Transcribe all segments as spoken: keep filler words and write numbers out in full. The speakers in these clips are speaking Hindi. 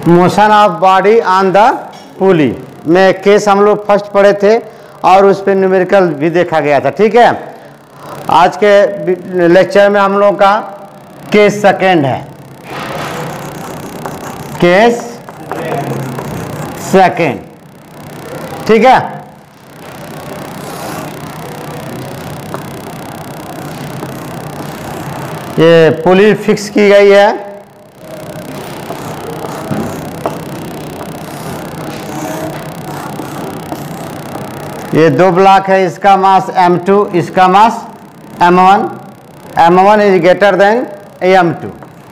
Motion of body on the pulley में केस हम लोग फर्स्ट पढ़े थे और उस पर न्यूमेरिकल भी देखा गया था। ठीक है, आज के लेक्चर में हम लोग का केस सेकंड है, केस सेकंड। ठीक है, ये पुली फिक्स की गई है, ये दो ब्लॉक है, इसका मास एम टू, इसका mass M one. M one is greater than M two,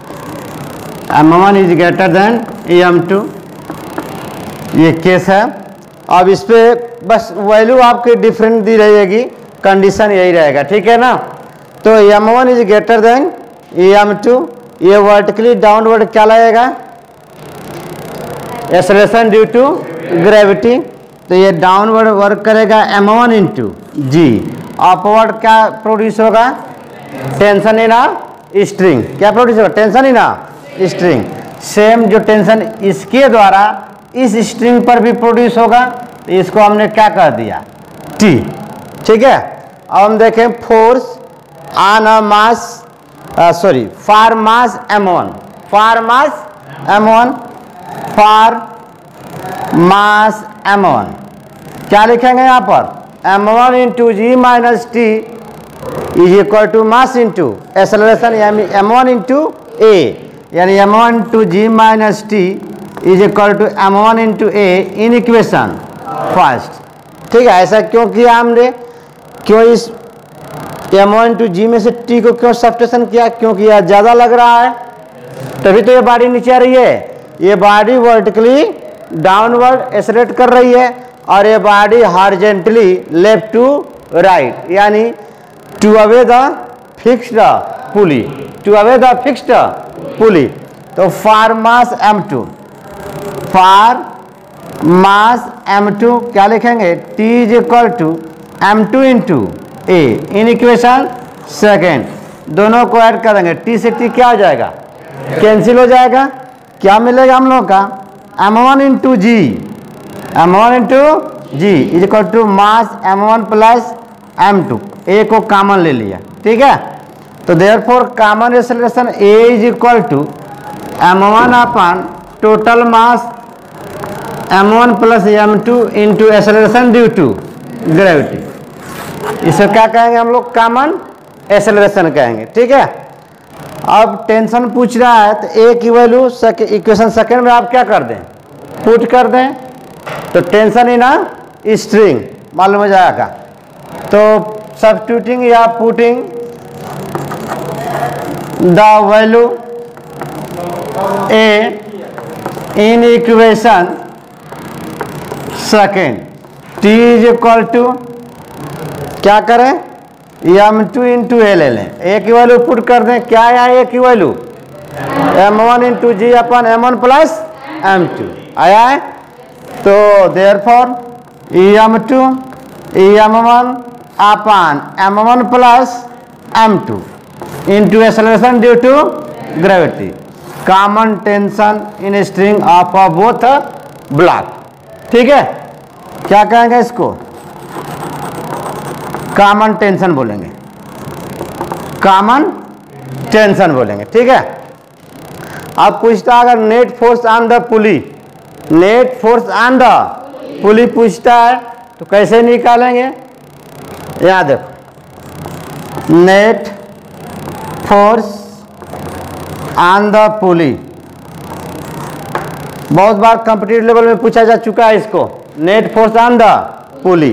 M one is greater than M two, ये केस है। अब इस पे बस वैल्यू आपकी डिफरेंट दी रहेगी, कंडीशन यही रहेगा। ठीक है ना, तो M one is greater than M two, ये वर्टिकली डाउनवर्ड क्या लगेगा, एक्सेलरेशन ड्यू टू ग्रेविटी, तो ये डाउनवर्ड वर्क करेगा M one into G. Upward क्या प्रोड्यूस होगा, टेंशन इन आ स्ट्रिंग, क्या प्रोड्यूस होगा, tension in a string. Same जो टेंशन इसके द्वारा इस स्ट्रिंग पर भी प्रोड्यूस होगा, तो इसको हमने क्या कर दिया, टी। ठीक है, अब हम देखें force on a mass, sorry for mass M one, for mass M one, for mass M one क्या लिखेंगे यहाँ पर, M one into G minus T is equal to mass into acceleration यानी एम वन इंटू ए, यानी M one into G minus T is equal to M one into A in equation first. ठीक है, ऐसा क्यों किया हमने, क्यों इस एम वन इंटू जी में से टी को क्यों सब्स्टिट्यूशन किया, क्योंकि यह ज़्यादा लग रहा है, तभी तो ये बॉडी नीचे आ रही है। ये बॉडी वर्टिकली डाउनवर्ड एक्सेलरेट कर रही है और ये body horizontally left to right, यानी to away the fixed pulley, to away the fixed pulley. तो for mass M two, for mass M two क्या लिखेंगे, T is equal to M two into A in equation second, दोनों को ऐड करेंगे, टी से टी क्या हो जाएगा, कैंसिल हो जाएगा, क्या मिलेगा हम लोग का, M one into G, M one into G is equal to mass M one plus M two, A को कॉमन ले लिया। ठीक है, तो therefore common acceleration A is equal to M one upon total mass M one plus M two into acceleration due to gravity, इसे क्या कहेंगे हम लोग, कॉमन एक्सेलरेशन कहेंगे। ठीक है, अब टेंशन पूछ रहा है तो ए की वैल्यू इक्वेशन सेकंड में आप क्या कर दें, पुट कर दें, तो टेंशन इन आ स्ट्रिंग मालूम हो जाएगा। तो सब्स्टिट्यूटिंग या putting the value A in equation second, T is equal to क्या करें, एम टू इंटू ए ले लें, ए की वैल्यू पुट कर दें, क्या आया ए की value, M one into G upon M one plus M two आया है। तो therefore M two M one upon M one plus M two into acceleration due to gravity, common tension in string of both block. ठीक है, क्या कहेंगे इसको, कॉमन टेंशन बोलेंगे, कॉमन टेंशन बोलेंगे। ठीक है, अब पूछता अगर net force on the pulley, net force on the pulley पूछता है तो कैसे निकालेंगे, याद देखो, net force on the pulley बहुत बार कॉम्पिटिटिव लेवल में पूछा जा चुका है इसको, net force on the pulley.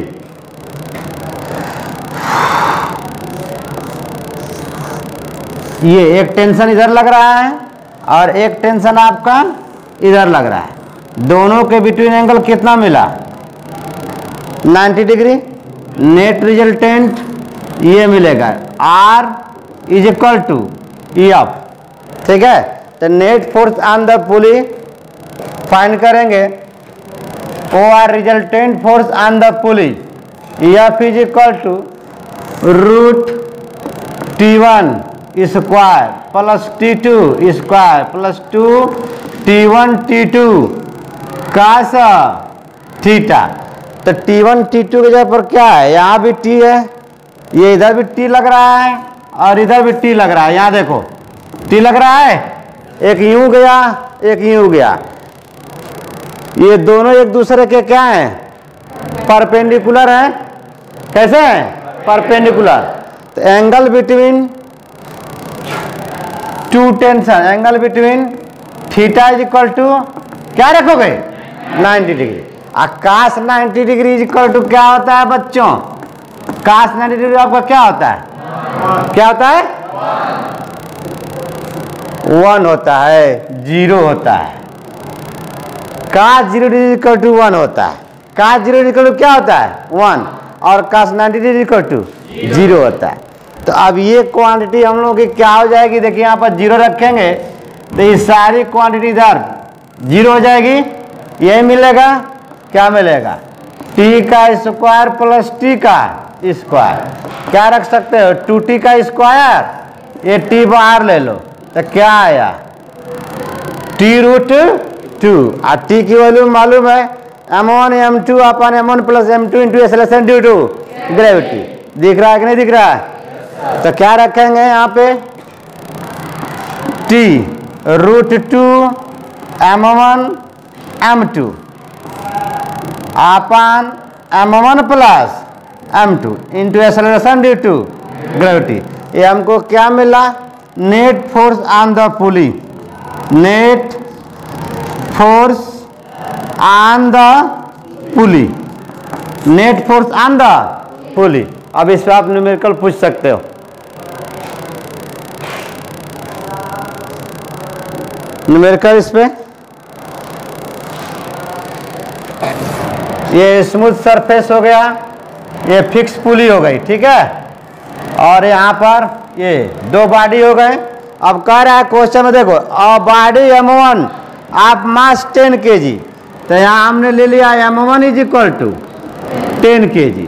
ये एक टेंशन इधर लग रहा है और एक टेंशन आपका इधर लग रहा है, दोनों के बिटवीन एंगल कितना मिला, नाइन्टी डिग्री। नेट रिजल्टेंट ये मिलेगा, R is equal to E F. ठीक है, तो net force on the pulley find करेंगे, or resultant force on the pulley, E F is equal to root T one square plus T two square plus two T one T two cos theta. तो टी वन टी टू की जगह पर क्या है, यहाँ भी टी है, ये इधर भी टी लग रहा है और इधर भी टी लग रहा है। यहाँ देखो टी लग रहा है, एक यूं गया एक यूं गया, ये दोनों एक दूसरे के क्या हैं, परपेंडिकुलर हैं। कैसे हैं, परपेंडिकुलर। तो angle between two tension, angle between theta is equal to क्या रखोगे, नाइन्टी डिग्री। और cos ninety degree is equal to क्या होता है बच्चों, कास नाइन्टी डिग्री आपका क्या होता है, क्या होता है, वन होता है, जीरो होता है। Cos zero degree equal to one होता है, कास जीरो इक्वल टू क्या होता है, वन, और cos ninety degree equal to zero होता है। तो अब ये क्वांटिटी हम लोग की क्या हो जाएगी, देखिए यहाँ पर जीरो रखेंगे तो ये सारी क्वांटिटी इधर जीरो हो जाएगी, यही मिलेगा, क्या मिलेगा, टी का स्क्वायर प्लस टी का स्क्वायर। क्या रख सकते हो, टू टी का स्क्वायर, ये टी बाहर ले लो तो क्या आया, टी रूट टू। और टी की वैल्यू मालूम है, M one M two upon M one plus M two into acceleration due to gravity. दिख रहा है कि नहीं दिख रहा है। तो क्या रखेंगे यहाँ पे, T root two M one M two upon M one plus M two into acceleration due to gravity. ये हमको क्या मिला, net force on the pulley, net force on the pulley, net force on the pulley. अब इस पे आप न्यूमेरिकल पूछ सकते हो। न्यूमेरिकल इस पे, ये स्मूथ सरफेस हो गया, ये फिक्स पुली हो गई, ठीक है। और यहाँ पर ये दो बॉडी हो गए। अब कह रहा है क्वेश्चन में देखो, अ बॉडी एम वन आप मास टेन के जी, तो यहाँ हमने ले लिया M one is equal to ten K G.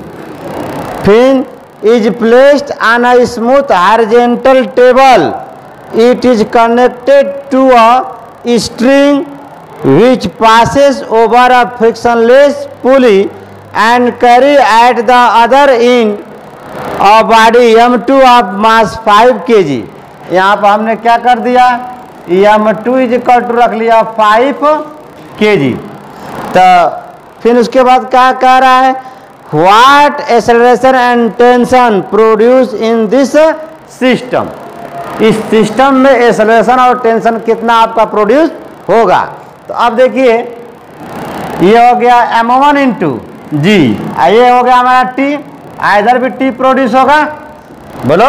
फिर is placed on a smooth horizontal table, it is connected to a string which passes over a frictionless pulley and carry at the other end a body M two of mass five K G. यहाँ पर हमने क्या कर दिया, M two is equal to रख लिया फाइव के जी। तो फिर उसके बाद क्या कह रहा है, what acceleration and tension produce in this system, इस सिस्टम में एक्सेलरेशन और टेंशन कितना आपका प्रोड्यूस होगा। तो अब देखिए ये हो गया एम वन इंटू जी, ये हो गया हमारा टी, इधर भी टी प्रोड्यूस होगा, बोलो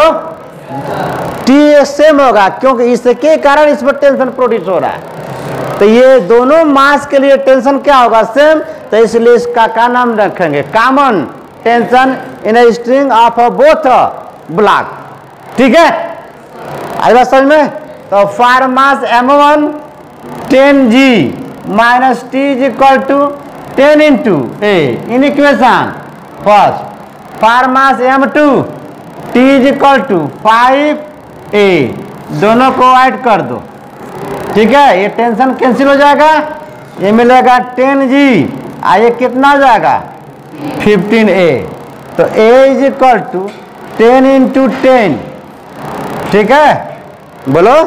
टी सेम होगा क्योंकि इसके कारण इस पर टेंशन प्रोड्यूस हो रहा है। तो ये दोनों मास के लिए टेंशन क्या होगा, सेम। तो इसलिए इसका क्या नाम रखेंगे, common tension in a string of both block, ठीक है। आई बात समझ में। तो for mass M one ten G minus T is equal to ten into A in equation first. For mass M two T is equal to five A, दोनों को ऐड कर दो, ठीक है। ये टेंशन कैंसिल हो जाएगा, ये मिलेगा टेन जी, आ ये कितना हो जाएगा फिफ्टीन ए। तो A is equal to ten into ten, ठीक है, बोलो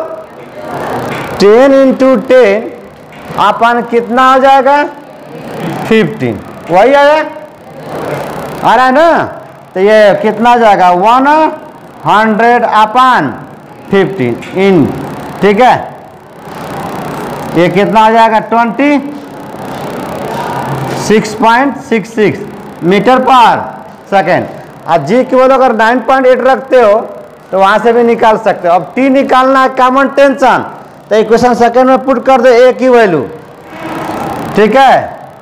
टेन इंटू टेन अपन कितना हो जाएगा फिफ्टीन, वही आया आ रहा है ना। तो ये कितना हो जाएगा one hundred upon fifteen in, ठीक है। ये कितना हो जाएगा twenty six point six six meter per second. और जी की बोलो अगर नाइन पॉइंट एट रखते हो तो वहां से भी निकाल सकते हो। अब टी निकालना है कॉमन टेंशन, तो इक्वेशन सेकंड में पुट कर दो ए की वैल्यू, ठीक है।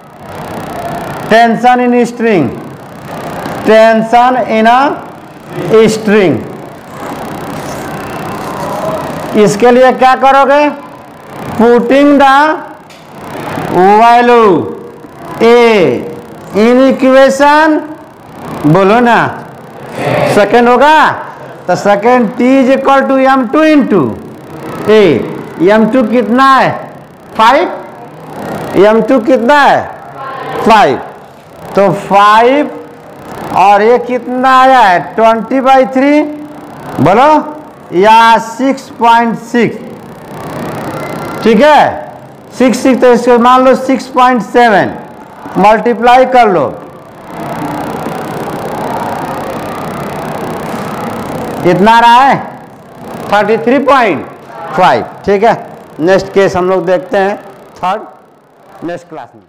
Tension in string, tension in a string, इसके लिए क्या करोगे, putting the value A in equation, बोलो ना सेकंड होगा। तो second T is equal to M two into A, M two कितना है फाइव, एम टू कितना है फाइव, तो फाइव और ये कितना आया है ट्वेंटी बाई थ्री, बोलो, या सिक्स पॉइंट सिक्स, ठीक है, सिक्स सिक्स तो इसको मान लो सिक्स पॉइंट सेवन, मल्टीप्लाई कर लो, कितना रहा है थर्टी थ्री पॉइंट फाइव, ठीक है। नेक्स्ट केस हम लोग देखते हैं थर्ड नेक्स्ट क्लास में।